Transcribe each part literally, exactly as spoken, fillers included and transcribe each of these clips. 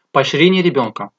Поощрение ребенка.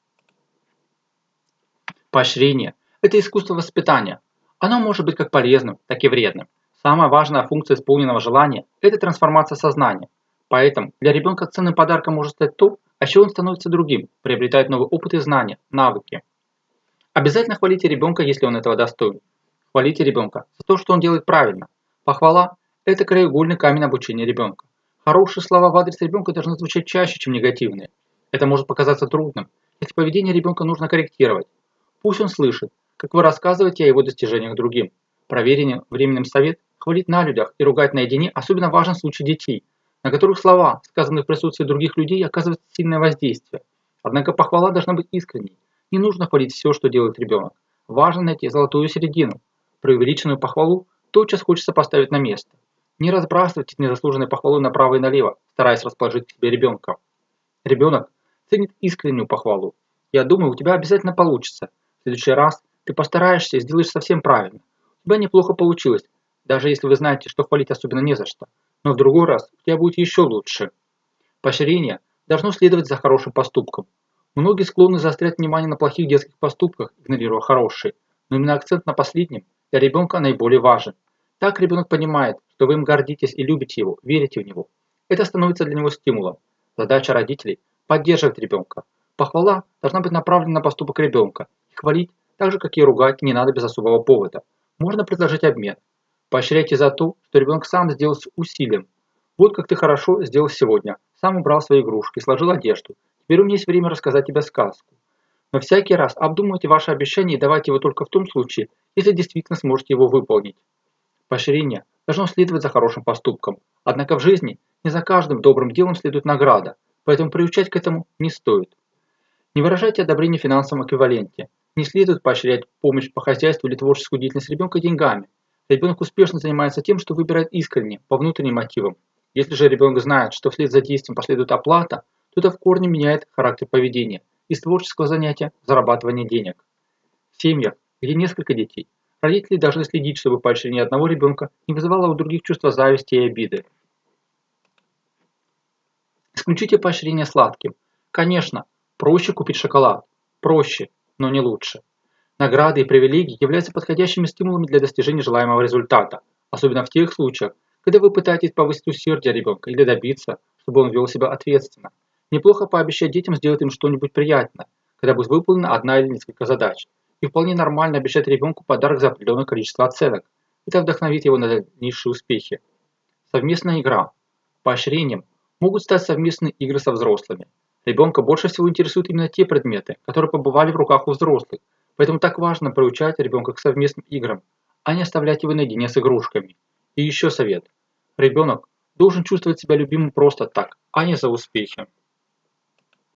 Поощрение– это искусство воспитания. Оно может быть как полезным, так и вредным. Самая важная функция исполненного желания– это трансформация сознания. Поэтому для ребенка ценным подарком может стать то, от чего он становится другим, приобретает новый опыт и знания, навыки. Обязательно хвалите ребенка, если он этого достоин. Хвалите ребенка за то, что он делает правильно. Похвала– это краеугольный камень обучения ребенка. Хорошие слова в адрес ребенка должны звучать чаще, чем негативные. Это может показаться трудным, если поведение ребенка нужно корректировать. Пусть он слышит, как вы рассказываете о его достижениях другим. Проверенный временем совет хвалить на людях и ругать наедине особенно важен в случае детей, на которых слова, сказанные в присутствии других людей, оказывают сильное воздействие. Однако похвала должна быть искренней. Не нужно хвалить все, что делает ребенок. Важно найти золотую середину. Преувеличенную похвалу тотчас хочется поставить на место. Не разбрасывайте незаслуженной похвалой направо и налево, стараясь расположить к себе ребенка. Ребенок ценит искреннюю похвалу. Я думаю, у тебя обязательно получится. В следующий раз ты постараешься и сделаешь совсем правильно. У тебя неплохо получилось, даже если вы знаете, что хвалить особенно не за что. Но в другой раз у тебя будет еще лучше. Поощрение должно следовать за хорошим поступком. Многие склонны заострять внимание на плохих детских поступках, игнорируя хорошие. Но именно акцент на последнем для ребенка наиболее важен. Так ребенок понимает, что вы им гордитесь и любите его, верите в него. Это становится для него стимулом. Задача родителей – поддерживать ребенка. Похвала должна быть направлена на поступок ребенка. И хвалить, так же как и ругать, не надо без особого повода. Можно предложить обмен. Поощряйте за то, что ребенок сам сделал с усилием. Вот как ты хорошо сделал сегодня. Сам убрал свои игрушки, сложил одежду. Теперь у меня есть время рассказать тебе сказку. Но всякий раз обдумывайте ваше обещание и давайте его только в том случае, если действительно сможете его выполнить. Поощрение должно следовать за хорошим поступком. Однако в жизни не за каждым добрым делом следует награда, поэтому приучать к этому не стоит. Не выражайте одобрение в финансовом эквиваленте. Не следует поощрять помощь по хозяйству или творческую деятельность ребенка деньгами. Ребенок успешно занимается тем, что выбирает искренне, по внутренним мотивам. Если же ребенок знает, что вслед за действием последует оплата, то это в корне меняет характер поведения из творческого занятия в зарабатывание денег. В семьях, где несколько детей, родители должны следить, чтобы поощрение одного ребенка не вызывало у других чувства зависти и обиды. Исключите поощрение сладким. Конечно, проще купить шоколад. Проще, но не лучше. Награды и привилегии являются подходящими стимулами для достижения желаемого результата, особенно в тех случаях, когда вы пытаетесь повысить усердие ребенка или добиться, чтобы он вел себя ответственно. Неплохо пообещать детям сделать им что-нибудь приятное, когда будет выполнена одна или несколько задач. И вполне нормально обещать ребенку подарок за определенное количество оценок. Это вдохновит его на дальнейшие успехи. Совместная игра. Поощрением могут стать совместные игры со взрослыми. Ребенка больше всего интересуют именно те предметы, которые побывали в руках у взрослых. Поэтому так важно приучать ребенка к совместным играм, а не оставлять его наедине с игрушками. И еще совет. Ребенок должен чувствовать себя любимым просто так, а не за успехи.